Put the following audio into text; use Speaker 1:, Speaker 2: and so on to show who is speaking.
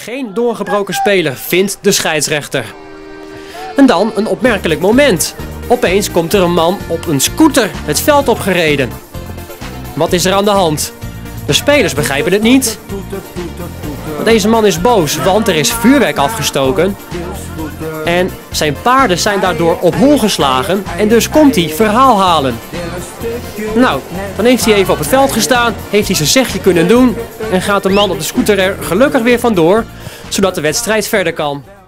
Speaker 1: Geen doorgebroken speler, vindt de scheidsrechter. En dan een opmerkelijk moment. Opeens komt er een man op een scooter het veld opgereden. Wat is er aan de hand? De spelers begrijpen het niet. Deze man is boos, want er is vuurwerk afgestoken. En zijn paarden zijn daardoor op hol geslagen en dus komt hij verhaal halen. Nou, dan heeft hij even op het veld gestaan, heeft hij zijn zegje kunnen doen en gaat de man op de scooter er gelukkig weer vandoor, zodat de wedstrijd verder kan.